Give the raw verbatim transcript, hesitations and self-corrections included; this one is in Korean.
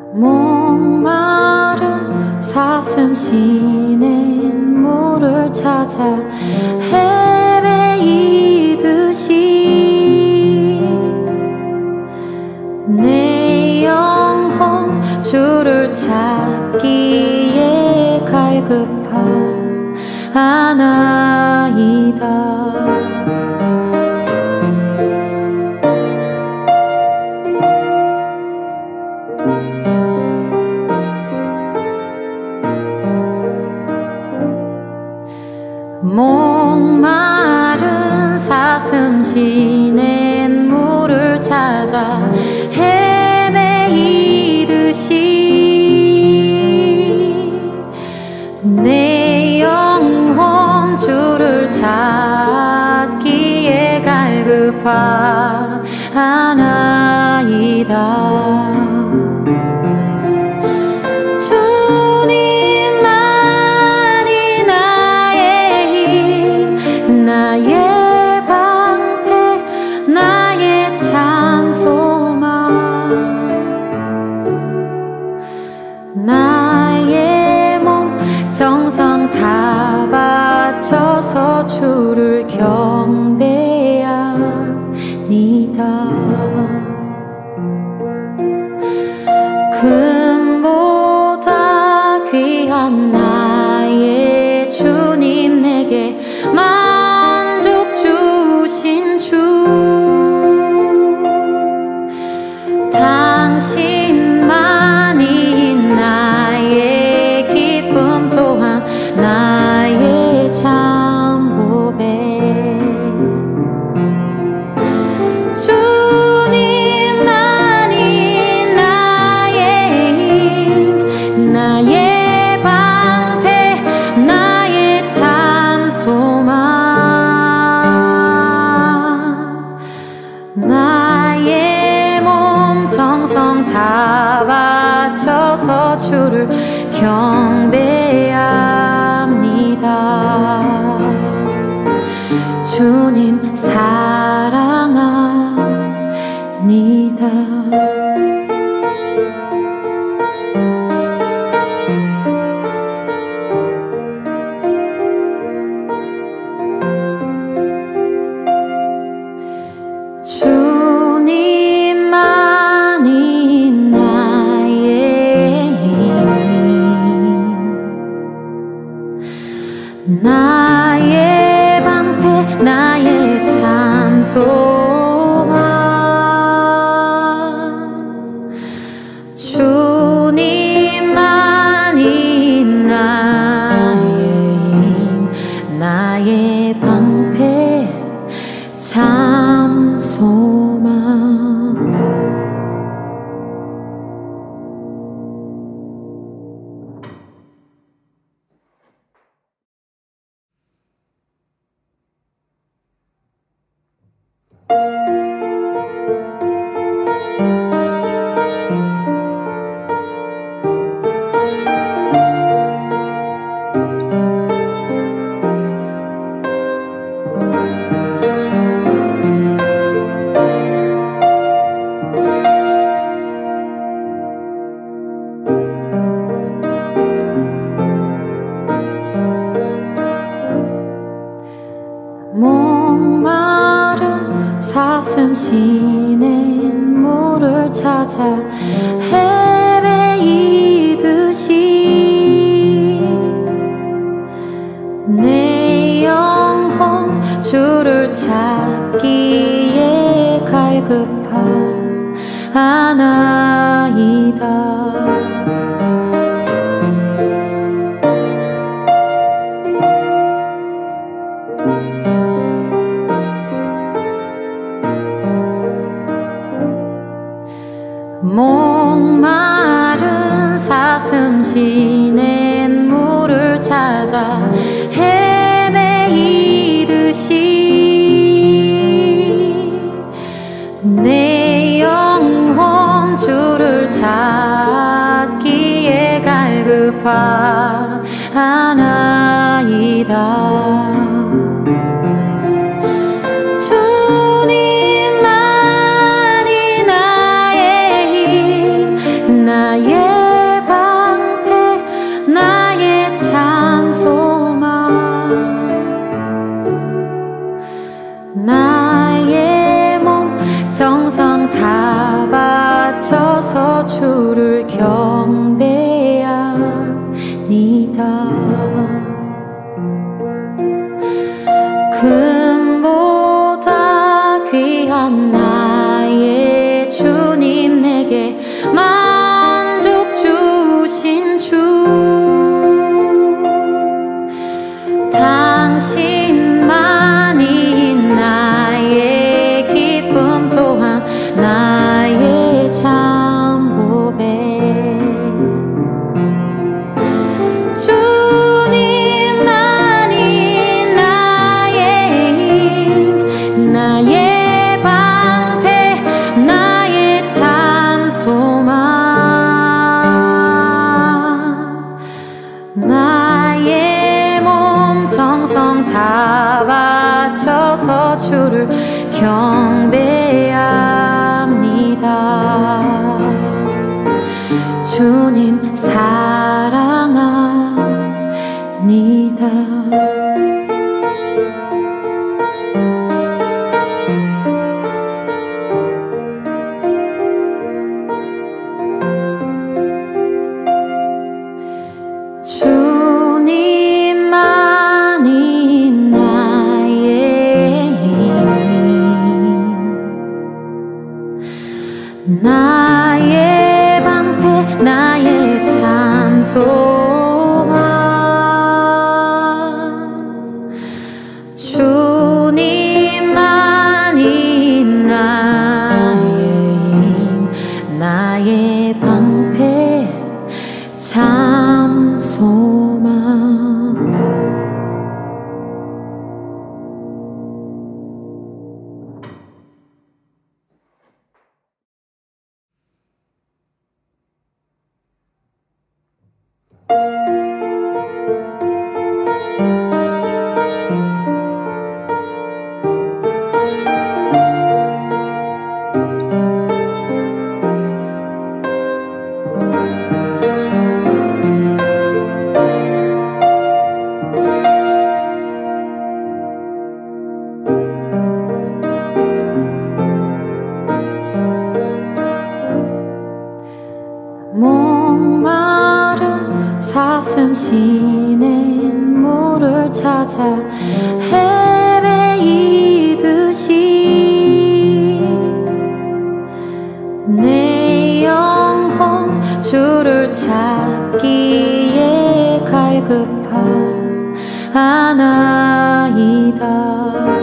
목마른 사슴 시낸 물을 찾아 헤매이듯이 내 영혼 주를 찾기에 갈급하나이다. 목마른 사슴 시낸 물을 찾아 헤매이듯이 내 영혼 주를 찾기에 갈급하나이다. 나의 방패 나의 참 소망 나의 몸 정성 다 바쳐서 주를 경배합니다. 금보다 귀한 나의 주님 내게 만족 주신 주 당신만이 나의 기쁨 또한 나의 참 보배 주님만이 나의 힘 나의 방패 나의 참 소망 나의 몸 정성 다 바쳐서 주를 경배합니다. 주님 사랑합니다. 주님만이 나의 힘 나의 방패 나의 참 소망 주님만이 나의 힘 나의 방패 참 소망 목마른 사슴 시낸 물을 찾아 헤매이듯이 내 영혼 주를 찾기에 갈급하나이다. 목마른 사슴 시낸 물을 찾아 헤매이듯이 내 영혼 주를 찾기에 갈급하나이다. 주님만이 나의 힘 나의 경배합니다. 금보다 귀한 나의 주님, 내게 만족 주신 주, 당신만이 나의 기쁨 또한 나의 참 보배. 주님만이 나의 힘, 나의 방패, 나의 참 소망. 나의 몸 정성 다 바쳐서 주를 경배합니다. 주님 사랑합니다. 주님만이 나의 힘, 나의 방패, 나의 참 소망. 주님만이 나의 힘, 나의 방패, 참 소망. 목마른 사슴 시낸 물을 찾아 헤매이듯이 내 영혼 주를 찾기에 갈급하나이다.